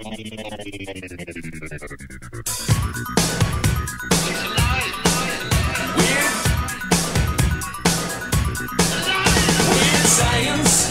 Weird science.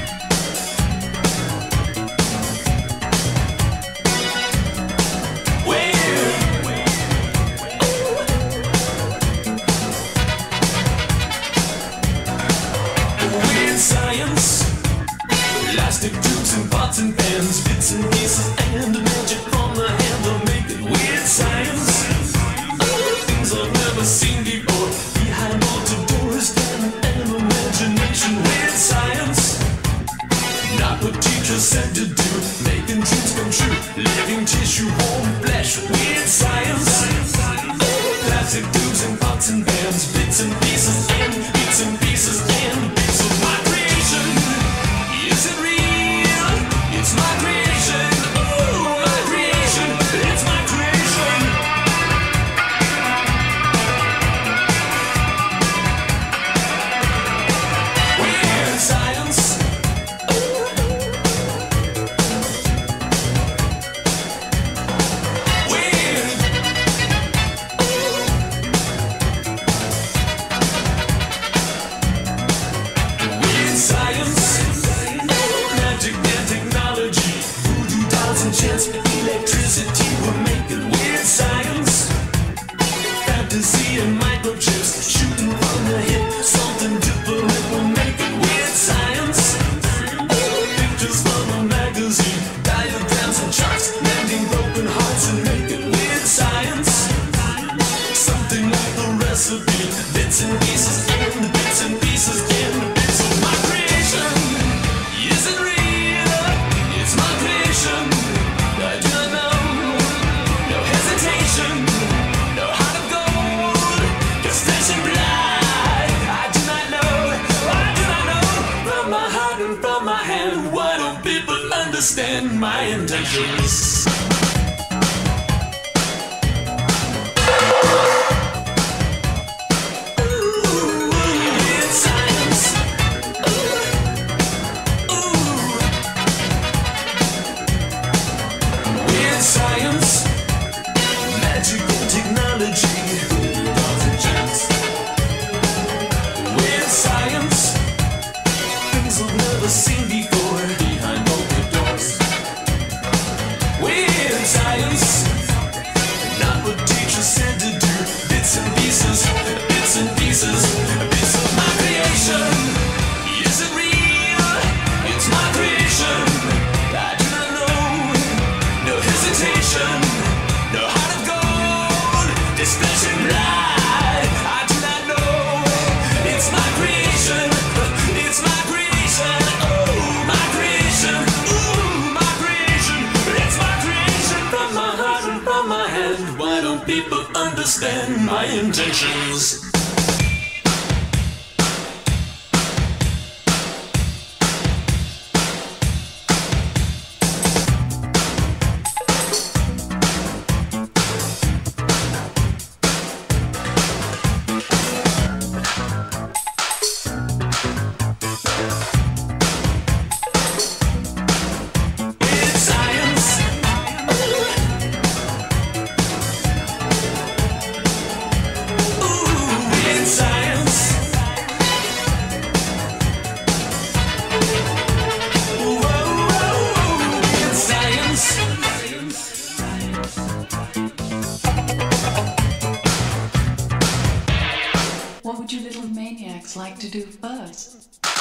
Plastic tubes and pots and pans, bits and pieces and magic from the hand of making weird science. Things I've never seen before, behind altered doors, talent and imagination. Weird science, not what teachers said to do, making dreams come true, living tissue, warm flesh. Weird science, plastic tubes and pots and pans, bits and pieces and bits and pieces and bits of my creation. Is it real? It's my creation. Oh, my creation. It's my creation. Weird science. Weird. Weird science. Magic and technology, voodoo dolls and chance, electricity, we're making weird science. Fantasy and microchips, shooting from the hip, something different, we're making weird science. Pictures from a magazine, diagrams and charts, mending broken hearts and making weird science. Something like a recipe, bits and pieces and bits and pieces and bits of my creation. Is it real? It's my creation. I do not know. No hesitation. No heart of gold. Just flesh and blood. I do not know. I do not know. From my heart and from my hand, why don't people understand my intentions? Science, magic and technology, dolls and chance. Weird science, things I've never seen before, behind open doors. Weird science, not what teachers said to do, bits and pieces, bits and pieces, bits of my creation. Is it real? It's my creation. I do not know. No hesitation, no heart of gold, this flesh and blood. I do not know. It's my creation. It's my creation. Oh, my creation. Ooh, my creation. It's my creation. From my heart and from my hand, why don't people understand my intentions? What would you little maniacs like to do first?